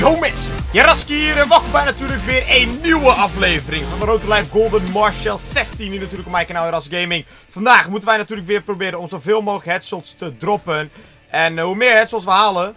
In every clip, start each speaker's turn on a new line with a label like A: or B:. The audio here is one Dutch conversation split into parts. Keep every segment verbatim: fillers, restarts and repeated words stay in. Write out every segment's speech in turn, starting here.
A: Yo mensen, Jaraski hier en welkom bij natuurlijk weer een nieuwe aflevering van de Road to Life Golden Marshall zestien. Hier natuurlijk op mijn kanaal Jaraski Gaming. Vandaag moeten wij natuurlijk weer proberen om zoveel mogelijk headshots te droppen. En uh, hoe meer headshots we halen...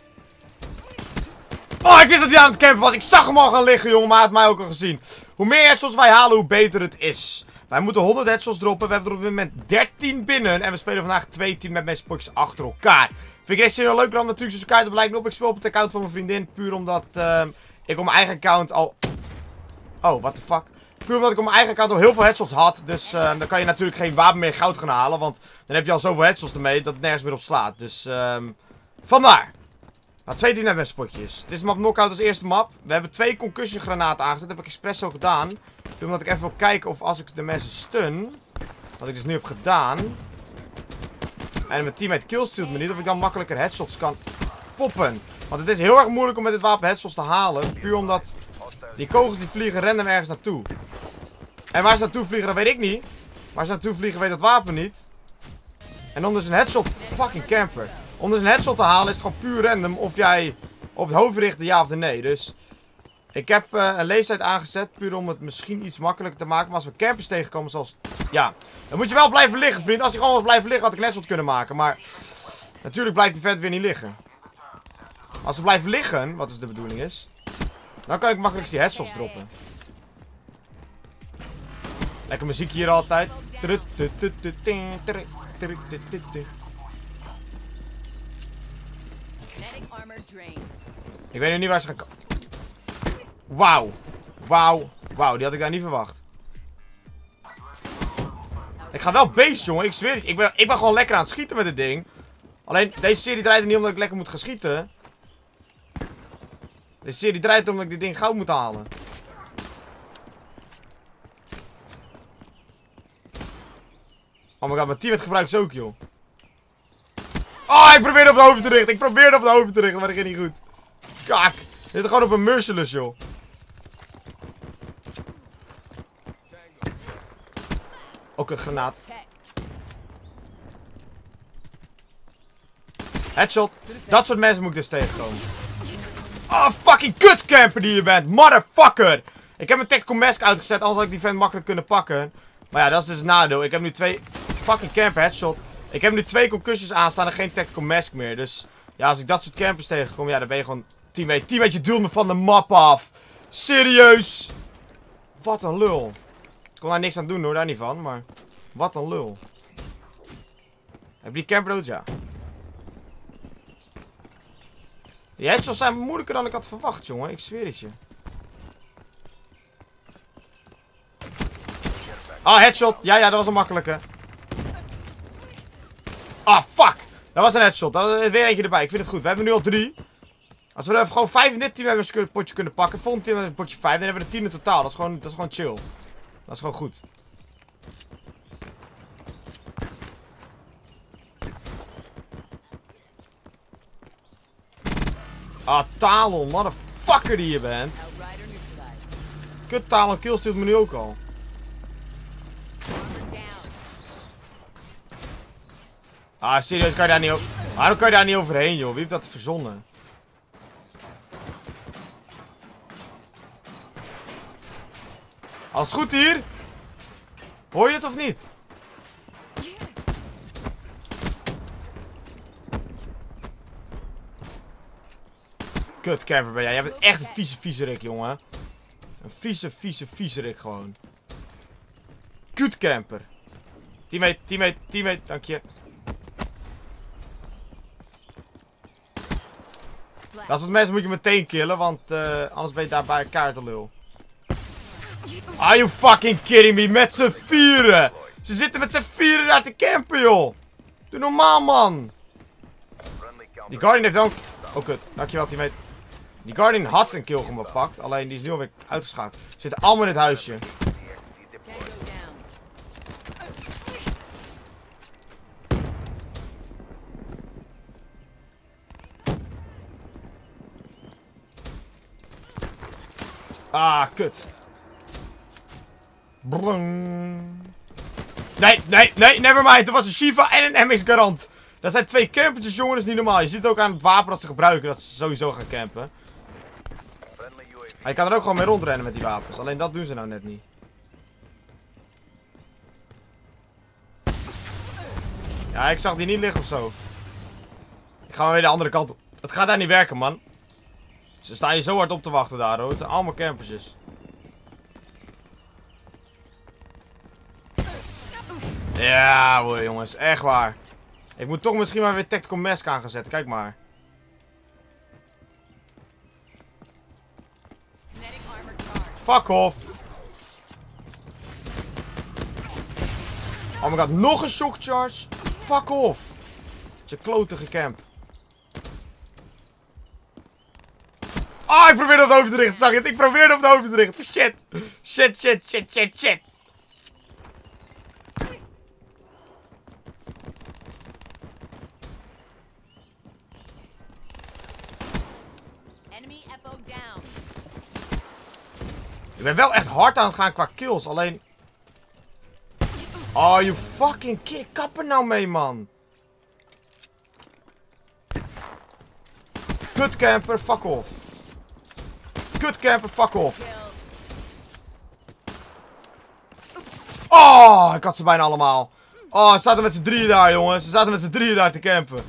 A: Oh, ik wist dat hij aan het campen was. Ik zag hem al gaan liggen, jongen, maar hij had mij ook al gezien. Hoe meer headshots wij halen, hoe beter het is. Wij moeten honderd headshots droppen. We hebben er op dit moment dertien binnen. En we spelen vandaag twee teams met mensen potjes achter elkaar. Vind ik deze serie leuk om natuurlijk zo'n kaart te blijken op. Ik speel op het account van mijn vriendin. Puur omdat uh, ik op mijn eigen account al... Oh, what the fuck. Puur omdat ik op mijn eigen account al heel veel headshots had. Dus uh, dan kan je natuurlijk geen wapen meer goud gaan halen. Want dan heb je al zoveel headshots ermee dat het nergens meer op slaat. Dus uh, vandaar. Nou, twee teams met mensen potjes. Dit is map Knockout als eerste map. We hebben twee concussion granaten aangezet. Dat heb ik expres zo gedaan. Puur omdat ik even wil kijken of als ik de mensen stun. Wat ik dus nu heb gedaan. En mijn teammate killstealt me niet. Of ik dan makkelijker headshots kan poppen. Want het is heel erg moeilijk om met dit wapen headshots te halen. Puur omdat die kogels die vliegen random ergens naartoe. En waar ze naartoe vliegen, dat weet ik niet. Waar ze naartoe vliegen, weet dat wapen niet. En om dus een headshot... Fucking camper. Om dus een headshot te halen is het gewoon puur random of jij op het hoofd richt de ja of de nee. Dus ik heb uh, een leestijd aangezet. Puur om het misschien iets makkelijker te maken. Maar als we campers tegenkomen zoals... Ja, dan moet je wel blijven liggen, vriend. Als hij gewoon was blijven liggen, had ik een headshot kunnen maken. Maar natuurlijk blijft die vent weer niet liggen. Als ze blijven liggen, wat dus de bedoeling is, dan kan ik makkelijk die headshots droppen. Lekker muziek hier altijd. Ik weet nu niet waar ze gaan komen. Wauw. Wauw. Wauw, die had ik daar niet verwacht. Ik ga wel beest, jongen. Ik zweer het. Ik ben, ik ben gewoon lekker aan het schieten met dit ding. Alleen, deze serie draait er niet omdat ik lekker moet gaan schieten. Deze serie draait er omdat ik dit ding goud moet halen. Oh my god, mijn teammate gebruikt ze ook, joh. Oh, ik probeerde op de hoofd te richten. Ik probeerde op de hoofd te richten, maar dat ging niet goed. Kak. Dit is gewoon op een merciless, joh. Ook een granaat. Headshot. Dat soort mensen moet ik dus tegenkomen. Oh, fucking kutcamper die je bent. Motherfucker. Ik heb mijn tactical mask uitgezet, anders had ik die vent makkelijk kunnen pakken. Maar ja, dat is dus het nadeel. Ik heb nu twee... Fucking camper, headshot. Ik heb nu twee concussions aanstaan en geen tactical mask meer. Dus ja, als ik dat soort campers tegenkom, ja, dan ben je gewoon teammate. Teammate, je duwt me van de map af. Serieus. Wat een lul. Ik kon daar niks aan doen hoor, daar niet van, maar... Wat een lul. Heb je die camper dood? Ja. Die headshots zijn moeilijker dan ik had verwacht, jongen. Ik zweer het je. Ah, headshot. Ja, ja, dat was een makkelijke. Ah, fuck. Dat was een headshot. Dat is weer eentje erbij. Ik vind het goed. We hebben nu al drie. Als we er even gewoon vijf in dit team hebben een potje kunnen pakken. Volgende team hebben we een potje vijf. Dan hebben we er tien in totaal. Dat is gewoon, dat is gewoon chill. Dat is gewoon goed. Ah, Talon. Motherfucker die je bent. Kut Talon. Killstealt me nu ook al. Ah, serieus, kan je daar niet over... Waarom kan je daar niet overheen, joh? Wie heeft dat verzonnen? Alles goed hier? Hoor je het of niet? Kut camper ben jij. Jij bent echt een vieze viezerik, jongen. Een vieze, vieze, viezerik gewoon. Kut camper. Teammate, teammate, teammate, dank je. Dat soort mensen moet je meteen killen, want uh, anders ben je daar bij elkaar te lul. Are you fucking kidding me? Met z'n vieren! Ze zitten met z'n vieren daar te campen, joh! Doe normaal, man! Die Guardian heeft ook... Oh, kut. Dankjewel, teammate. Die Guardian had een kill gepakt, alleen die is nu alweer uitgeschakeld. Ze zitten allemaal in het huisje. Ah, kut. Brrrng. Nee, nee, nee, nevermind. Er was een Shiva en een M X Garant. Dat zijn twee campertjes, jongen. Dat is niet normaal. Je ziet het ook aan het wapen dat ze gebruiken. Dat ze sowieso gaan campen. Maar je kan er ook gewoon mee rondrennen met die wapens. Alleen dat doen ze nou net niet. Ja, ik zag die niet liggen of zo. Ik ga maar weer de andere kant op. Het gaat daar niet werken, man. Ze staan je zo hard op te wachten daar, hoor. Het zijn allemaal campersjes. Ja, hoor, jongens. Echt waar. Ik moet toch misschien maar weer Tactical Mask aan gaan zetten. Kijk maar. Fuck off. Oh my god, nog een shock charge. Fuck off. Het is een klotige camp. Ah, oh, ik probeerde op het hoofd te richten. Zag je het? Ik probeerde op het hoofd te richten. Shit. Shit, shit, shit, shit, shit. Ik ben wel echt hard aan het gaan qua kills. Alleen... Oh, you fucking kid. Kap er nou mee, man. Kut camper, fuck off. Kut camper, fuck off. Oh, ik had ze bijna allemaal. Oh, ze zaten met z'n drieën daar, jongens. Ze zaten met z'n drieën daar te campen.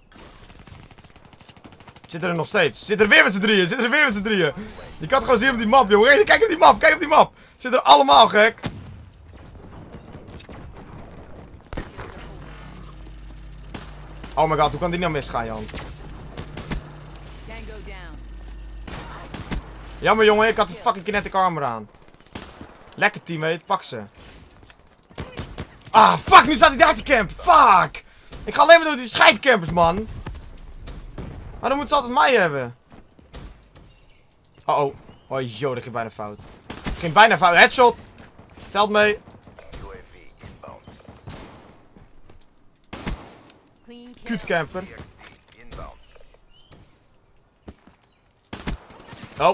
A: Zitten er nog steeds. Ze zitten er weer met z'n drieën. Ze zitten er weer met z'n drieën. Je kan het gewoon zien op die map, jongen. Kijk op die map. Kijk op die map. Ze zitten er allemaal, gek. Oh my god, hoe kan die nou misgaan, Jan? Jammer, jongen. Ik had die fucking kinetic armor aan. Lekker, teammate. Pak ze. Ah, fuck. Nu staat hij daar te campen. Fuck. Ik ga alleen maar door die scheidcampers, man. Maar dan moeten ze altijd mij hebben. Oh oh. Oh joh, dat ging bijna fout. Dat ging bijna fout. Headshot. Telt mee. Cute camper. Oh.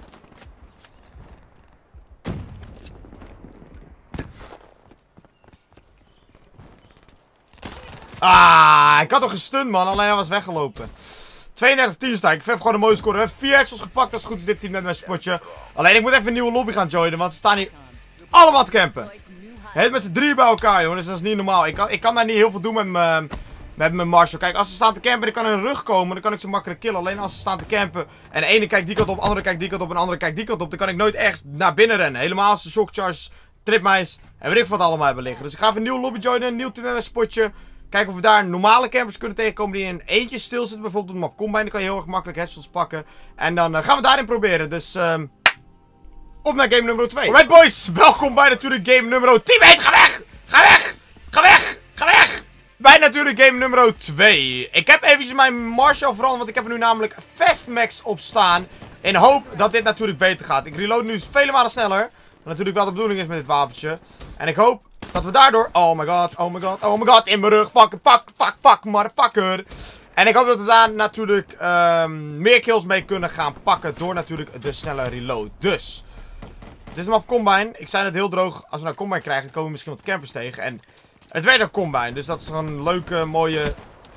A: Ah, ik had toch gestund, man. Alleen hij was weggelopen. tweeëndertig tien sta ik. Ik heb gewoon een mooie score. We hebben vier headshots gepakt. Als het goed is dit team met mijn spotje. Alleen ik moet even een nieuwe lobby gaan joinen. Want ze staan hier allemaal te campen. Het met z'n drie bij elkaar, jongen. Dus dat is niet normaal. Ik kan, ik kan daar niet heel veel doen met mijn, met mijn Marshall. Kijk, als ze staan te campen en ik kan in hun rug komen. Dan kan ik ze makkelijk killen. Alleen als ze staan te campen. En de ene kijkt die kant op. De andere kijkt die kant op. En de andere kijkt die kant op. Dan kan ik nooit ergens naar binnen rennen. Helemaal als ze shockcharge, tripmeis. En weet ik wat allemaal hebben liggen. Dus ik ga even een nieuwe lobby joinen. Een nieuw team met mijn spotje. Kijken of we daar normale campers kunnen tegenkomen die in een eentje stilzitten. Bijvoorbeeld op de map Combine. Dan kan je heel erg makkelijk headshots pakken. En dan uh, gaan we daarin proberen. Dus um, op naar game nummer twee. Alright boys, welkom bij natuurlijk game nummer... Teammate, ga weg! Ga weg! Ga weg! Ga weg! Bij natuurlijk game nummer twee. Ik heb eventjes mijn Marshall veranderd. Want ik heb er nu namelijk Fastmax op staan. In hoop dat dit natuurlijk beter gaat. Ik reload nu vele malen sneller. Wat natuurlijk wel de bedoeling is met dit wapentje. En ik hoop... dat we daardoor... Oh my god, oh my god, oh my god. In mijn rug. Fuck, fuck, fuck, fuck, motherfucker. En ik hoop dat we daar natuurlijk um, meer kills mee kunnen gaan pakken. Door natuurlijk de snelle reload. Dus. Dit is een map Combine. Ik zei het heel droog. Als we naar Combine krijgen, komen we misschien wat campers tegen. En het werd ook Combine. Dus dat is gewoon een leuke, mooie...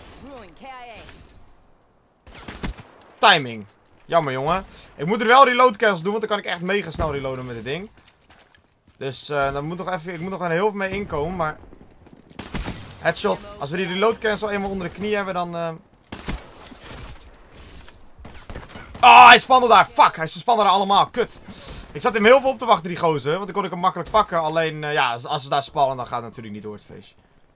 A: timing. Jammer, jongen. Ik moet er wel reload cancels doen. Want dan kan ik echt mega snel reloaden met dit ding. Dus uh, dan moet nog even, ik moet nog er heel veel mee inkomen, maar... Headshot. Als we die reload cancel eenmaal onder de knie hebben, dan... Uh... Oh, hij spande daar. Fuck, hij spande daar allemaal. Kut. Ik zat hem heel veel op te wachten, die gozer. Want dan kon ik hem makkelijk pakken. Alleen, uh, ja, als ze daar spannen, dan gaat het natuurlijk niet door het feestje.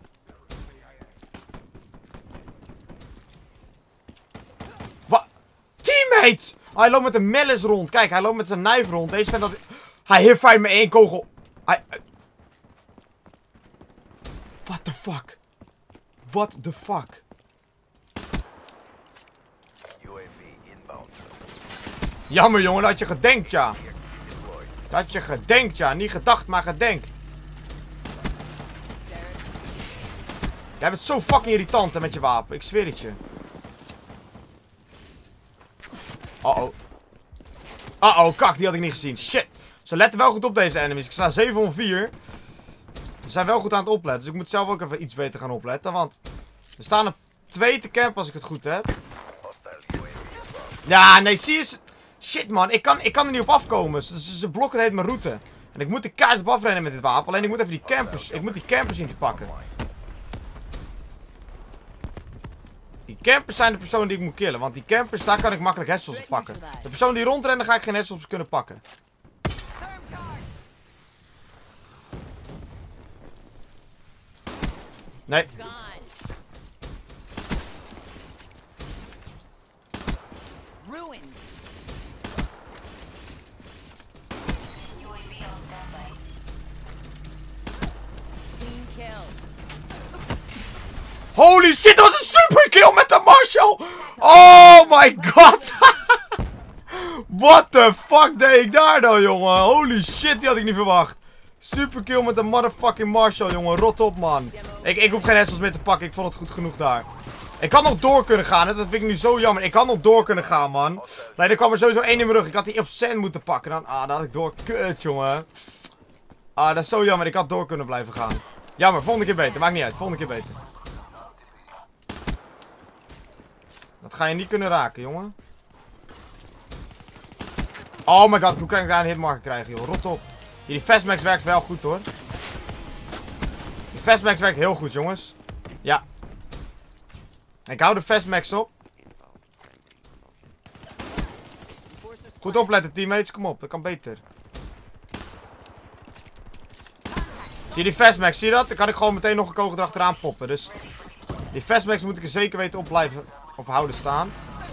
A: Wat? Teammate! Oh, hij loopt met een mellis rond. Kijk, hij loopt met zijn knife rond. Deze vent dat... Hij hipfire met één kogel. Hij... What the fuck? What the fuck? Jammer, jongen, dat had je gedenkt, ja. Dat had je gedenkt, ja. Niet gedacht, maar gedenkt. Jij bent zo fucking irritant hè, met je wapen. Ik zweer het je. Uh oh. Uh oh, kak, die had ik niet gezien. Shit. Ze letten wel goed op deze enemies. Ik sta zeven om vier. Ze zijn wel goed aan het opletten. Dus ik moet zelf ook even iets beter gaan opletten. Want er staan er twee te campen als ik het goed heb. Ja, nee, zie je. Ze, Shit man, ik kan, ik kan er niet op afkomen. Ze, ze, ze blokken heet mijn route. En ik moet de kaart op afrennen met dit wapen. Alleen ik moet even die campers, ik moet die campers zien te pakken. Die campers zijn de persoon die ik moet killen. Want die campers, daar kan ik makkelijk headshots op pakken. De persoon die rondrennen, ga ik geen headshots op kunnen pakken. Nee. Holy shit, dat was een super kill met de Marshall! Oh my god! What the fuck deed ik daar dan, jongen? Holy shit, die had ik niet verwacht. Super kill met de motherfucking Marshall, jongen. Rot op, man. Ik, ik hoef geen headshots meer te pakken. Ik vond het goed genoeg daar. Ik had nog door kunnen gaan, hè? Dat vind ik nu zo jammer. Ik had nog door kunnen gaan, man. Nee, er kwam er sowieso één in mijn rug. Ik had die op cent moeten pakken. Dan, ah, dat had ik door. Kut, jongen. Ah, dat is zo jammer. Ik had door kunnen blijven gaan. Jammer, volgende keer beter. Maakt niet uit. Volgende keer beter. Dat ga je niet kunnen raken, jongen. Oh my god, hoe kan ik daar een hitmarker krijgen, joh? Rot op. Zie, die Fastmax werkt wel goed, hoor. Die Fastmax werkt heel goed, jongens. Ja. Ik hou de Fastmax op. Goed opletten, teammates. Kom op, dat kan beter. Zie je die Fastmax, zie je dat? Dan kan ik gewoon meteen nog een kogel erachteraan poppen. Dus die Fastmax moet ik er zeker weten op blijven of houden staan.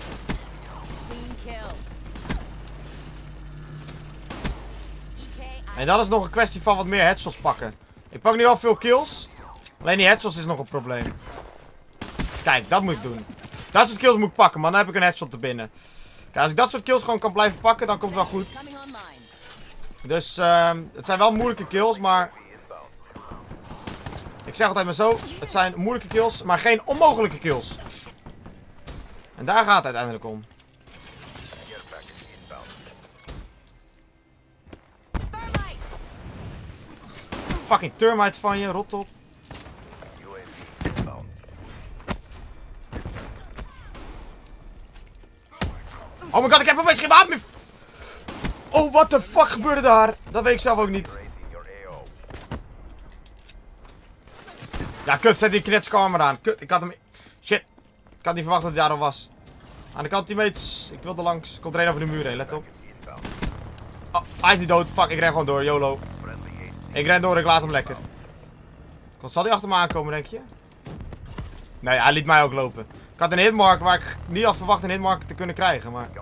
A: En dan is het nog een kwestie van wat meer headshots pakken. Ik pak nu al veel kills. Alleen die headshots is nog een probleem. Kijk, dat moet ik doen. Dat soort kills moet ik pakken, man. Dan heb ik een headshot te binnen. Kijk, als ik dat soort kills gewoon kan blijven pakken, dan komt het wel goed. Dus, uh, het zijn wel moeilijke kills, maar... Ik zeg altijd maar zo. Het zijn moeilijke kills, maar geen onmogelijke kills. En daar gaat het uiteindelijk om. Fucking termite van je, rot op. Oh my god, ik heb opeens geen wapen meer. Oh, what the fuck gebeurde daar? Dat weet ik zelf ook niet. Ja, kut, zet die knetskamer aan. Kut, ik had hem... Shit. Ik had niet verwacht dat hij daar al was. Aan de kant, teammates. Ik wilde langs. Komt er een over de muur heen, let op. Oh, hij is niet dood. Fuck, ik ren gewoon door, YOLO. Ik ren door, ik laat hem lekker. Zal hij achter me aankomen, denk je? Nee, hij liet mij ook lopen. Ik had een hitmarker waar ik niet had verwacht een hitmarker te kunnen krijgen, maar...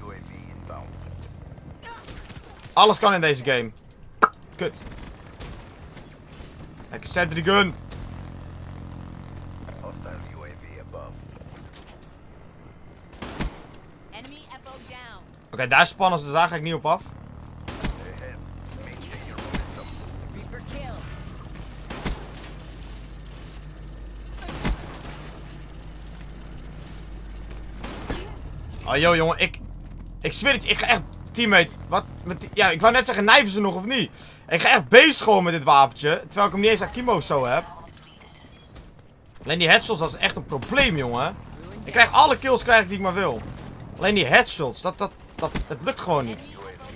A: Alles kan in deze game. Kut. Lekker sentry gun. Oké, okay, daar is spannend, dus daar ga ik niet op af. Oh, yo, jongen, ik... Ik zweer het je, ik ga echt... Teammate, wat? Met, ja, ik wou net zeggen, knijven ze nog of niet? Ik ga echt beest gewoon met dit wapentje. Terwijl ik hem niet eens Akimo of zo heb. Alleen die headshots, dat is echt een probleem, jongen. Ik krijg alle kills krijg ik die ik maar wil. Alleen die headshots, dat, dat, dat, het lukt gewoon niet.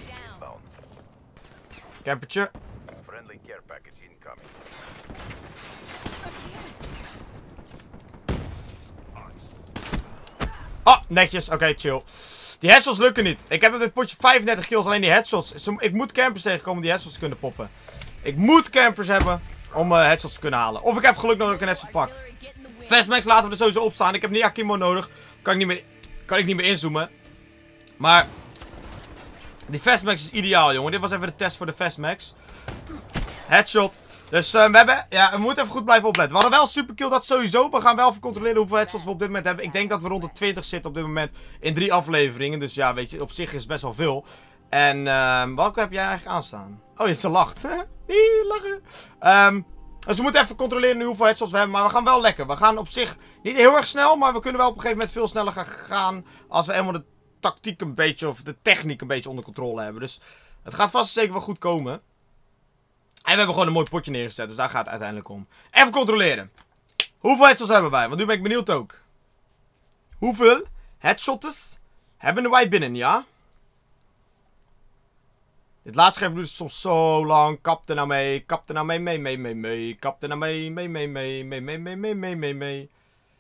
A: Campertje. Oh, netjes. Oké, okay, chill. Die headshots lukken niet. Ik heb op dit potje vijfendertig kills. Alleen die headshots. Ik moet campers tegenkomen die headshots kunnen poppen. Ik moet campers hebben om uh, headshots te kunnen halen. Of ik heb geluk nodig dat ik een headshot pak. Fastmax laten we er sowieso op staan. Ik heb niet Akimo nodig. Kan ik niet meer, kan ik niet meer inzoomen. Maar die Fastmax is ideaal, jongen. Dit was even de test voor de Fastmax. Headshot. Dus uh, we hebben, ja, we moeten even goed blijven opletten. We hadden wel een superkill, dat sowieso. We gaan wel even controleren hoeveel headshots we op dit moment hebben. Ik denk dat we rond de twintig zitten op dit moment in drie afleveringen. Dus ja, weet je, op zich is het best wel veel. En uh, welke heb jij eigenlijk aanstaan? Oh, je ze lacht. Nee, lachen. Um, dus we moeten even controleren nu hoeveel headshots we hebben. Maar we gaan wel lekker. We gaan op zich niet heel erg snel, maar we kunnen wel op een gegeven moment veel sneller gaan gaan. Als we helemaal de tactiek een beetje, of de techniek een beetje onder controle hebben. Dus het gaat vast zeker wel goed komen. En we hebben gewoon een mooi potje neergezet, dus daar gaat het uiteindelijk om. Even controleren. Hoeveel headshots hebben wij? Want nu ben ik benieuwd ook. Hoeveel headshots hebben wij binnen, ja? Dit laatste scherm duurt soms zo lang. Kap er nou mee. Kap er nou mee, mee, mee, mee, mee. Kap er nou mee, mee, mee, mee, mee, mee, mee, mee, mee, mee, mee.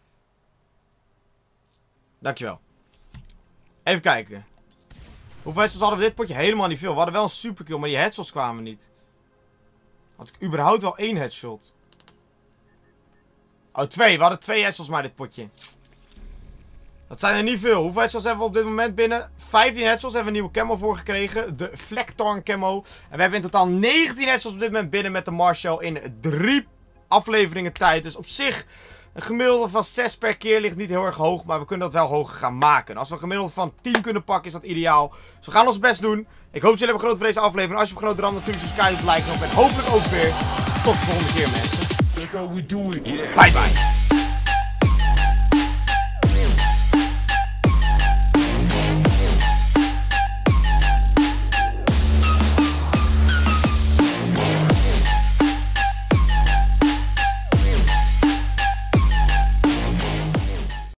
A: Dankjewel. Even kijken. Hoeveel headshots hadden we dit potje? Helemaal niet veel. We hadden wel een superkill, maar die headshots kwamen niet. Had ik überhaupt wel één headshot? Oh, twee. We hadden twee headshots maar dit potje. Dat zijn er niet veel. Hoeveel headshots hebben we op dit moment binnen? vijftien headshots hebben we een nieuwe camo voor gekregen. De Flectorn camo. En we hebben in totaal negentien headshots op dit moment binnen met de Marshall in drie afleveringen tijd. Dus op zich, een gemiddelde van zes per keer ligt niet heel erg hoog. Maar we kunnen dat wel hoger gaan maken. Als we een gemiddelde van tien kunnen pakken, is dat ideaal. Dus we gaan ons best doen. Ik hoop dat jullie hebben genoten van deze aflevering. Als je hebt genoten, dan natuurlijk subscribe, like, en hopelijk ook weer tot de volgende keer, mensen. Bye bye.